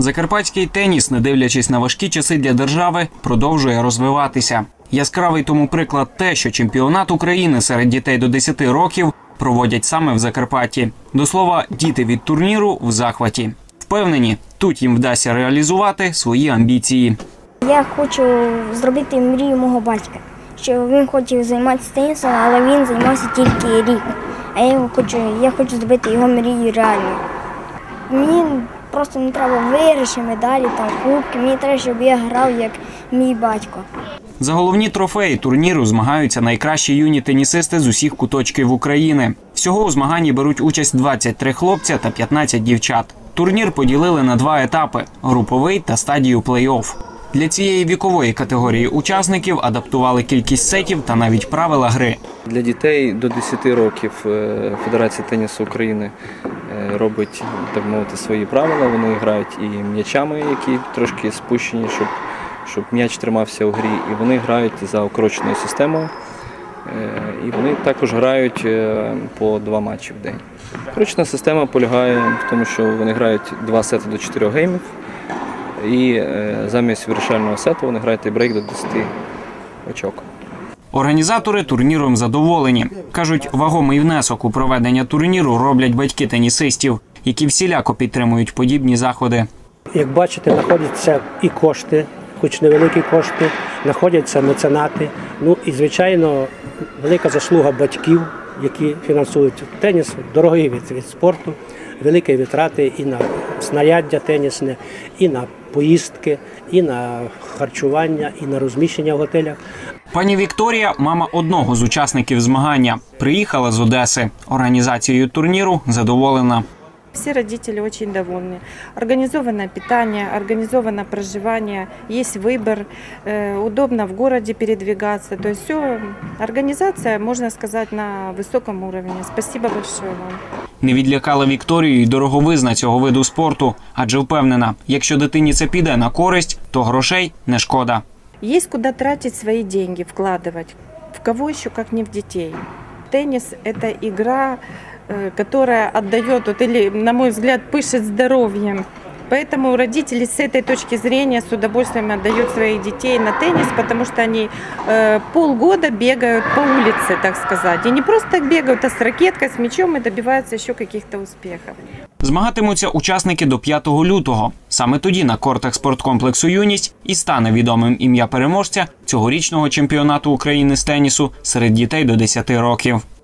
Закарпатський теніс, не дивлячись на важкі часи для держави, продовжує розвиватися. Яскравий тому приклад те, що чемпіонат України серед дітей до 10 років проводять саме в Закарпатті. До слова, діти від турніру в захваті. Впевнені, тут їм вдасться реалізувати свої амбіції. Я хочу зробити мрію мого батька, що він хотів займатися тенісом, але він займався тільки рік. А я хочу зробити його мрію реальною. Мені просто не треба виграші, медалі, кубки. Мені треба, щоб я грав, як мій батько. За головні трофеї турніру змагаються найкращі юні тенісисти з усіх куточків України. Всього у змаганні беруть участь 23 хлопця та 15 дівчат. Турнір поділили на 2 етапи – груповий та стадію плей-офф. Для цієї вікової категорії учасників адаптували кількість сетів та навіть правила гри. Для дітей до 10 років Федерація тенісу України робить, так мовити, свої правила. Вони грають і м'ячами, які трошки спущені, щоб м'яч тримався у грі. І вони грають за укороченою системою. І вони також грають по 2 матчі в день. Укорочена система полягає в тому, що вони грають 2 сети до 4 геймів. І замість вирішального сету вони грають тайбрейк до 10 очок. Організатори турніром задоволені. Кажуть, вагомий внесок у проведення турніру роблять батьки тенісистів, які всіляко підтримують подібні заходи. Як бачите, знаходяться і кошти, хоч невеликі кошти, знаходяться меценати. Ну і, звичайно, велика заслуга батьків, які фінансують теніс, дорогий від спорту, великі витрати і на снаряддя тенісне, і на поїздки, і на харчування, і на розміщення в готелях. Пані Вікторія – мама одного з учасників змагання. Приїхала з Одеси. Організацією турніру задоволена. Все родители очень довольны. Организованное питание, организованное проживание, есть выбор, удобно в городе передвигаться. То есть все, организация, можно сказать, на высоком уровне. Спасибо большое вам. Не відлякала Вікторію й дороговизна цього виду спорту, адже впевнена, якщо дитині це піде на користь, то грошей не шкода. Есть куда тратить свои деньги, вкладывать. В кого еще, как не в детей. Теннис – это игра, которая отдает, или, на мой взгляд, пышет здоровьем. Поэтому родители с этой точки зрения с удовольствием отдают своих детей на теннис, потому что они полгода бегают по улице, так сказать. И не просто так бегают, а с ракеткой, с мячом и добиваются еще каких-то успехов. Змагатимуться учасники до 5 лютого. Саме тоді на кортах спорткомплексу «Юність» і стане відомим ім'я переможця цьогорічного чемпіонату України з тенісу серед дітей до 10 років.